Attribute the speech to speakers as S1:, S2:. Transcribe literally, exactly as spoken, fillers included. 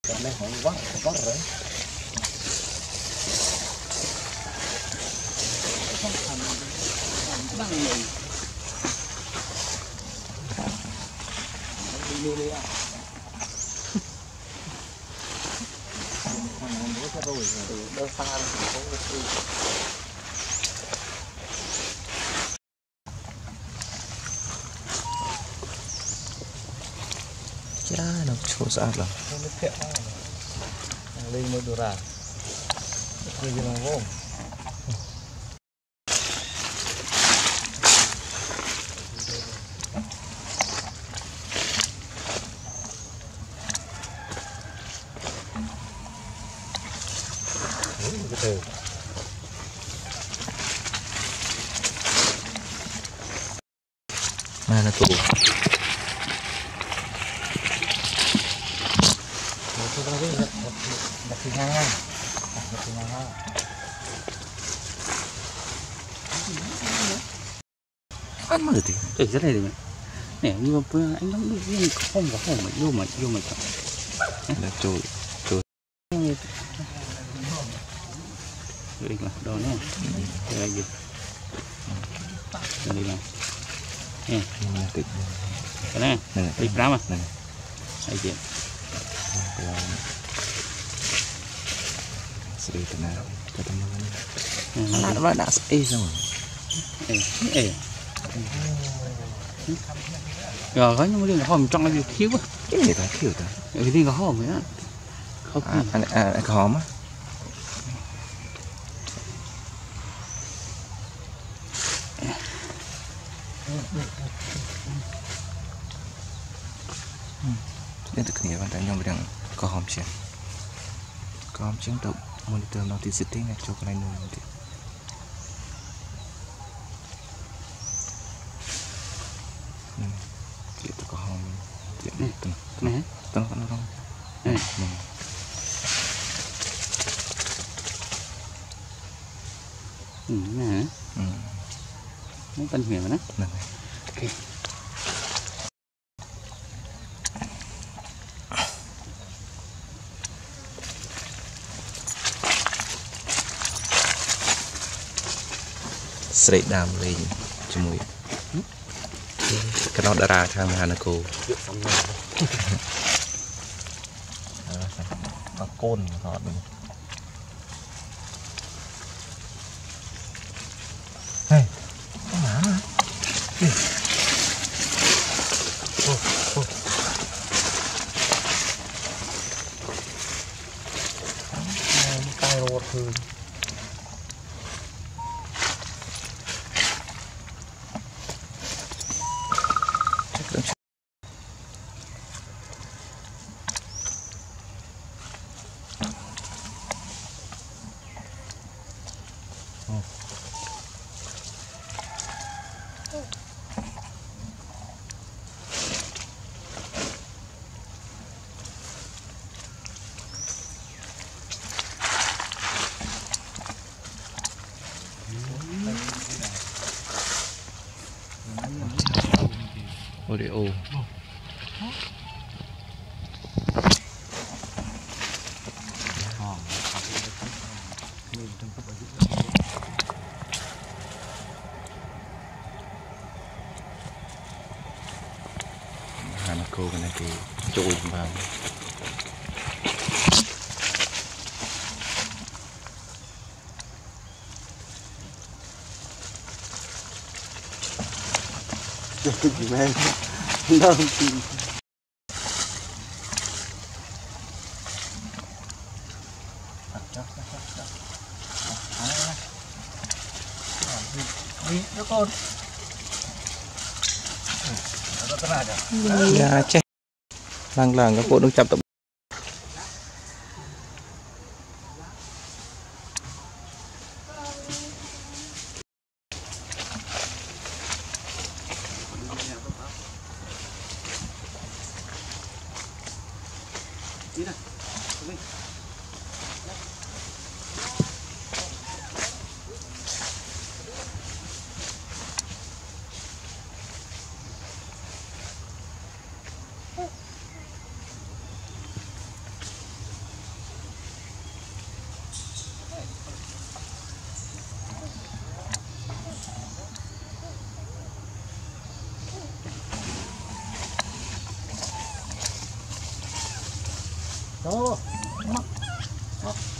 S1: Cái này không vắt vắt rồi. Không thành đăng này. Đi đi à. Thằng nó sẽ rồi rồi đỡ pha không có gì.
S2: Chá nó chua sát lắm.
S1: Không biết kẹo nào. Lên mới đồ ra. Cái gì mà vô. Từ
S2: mana tu?
S1: Itu tadi dah singangan, dah singangan.
S2: Ăn mà được thì,
S3: ừ rất này đấy nè như mà anh nó đi không có không mà vô mà vô mà
S2: là trôi trôi
S3: đây là đồ nè đây là gì đây là nè
S2: tịt
S3: cái này đi ra mà đây chị
S2: sedih tenang ketemu anak anak eh sama
S3: eh eh rồi có những cái hòm trong là gì thiếu quá
S2: cái gì ta thiếu ta
S3: cái gì có hòm vậy á không
S2: anh anh có hòm á đến từ kia bạn ta nhung đang có hòm chưa có hòm chứng động monitor noticity ngay cho cái này luôn thì chuyện có hòm chuyện này từng
S3: này
S2: từng con không này
S3: ừ nè
S2: ừ
S3: nó tên huyền mà đó
S2: này
S3: ok
S2: sợi đam lên cho mùi cái nó đã ra thang Hàn cô
S1: Có côn họ mình. Này, con má mà. Đi. Ô, ô. Cái rột hơn.
S2: Oreo Hàn cô cái này thì trôi vào
S1: Cái gì mà em đâu thì đi cho con
S2: ya chết làng làng các bộ đang chập tập
S3: đi nào đi
S1: Mak. Mak.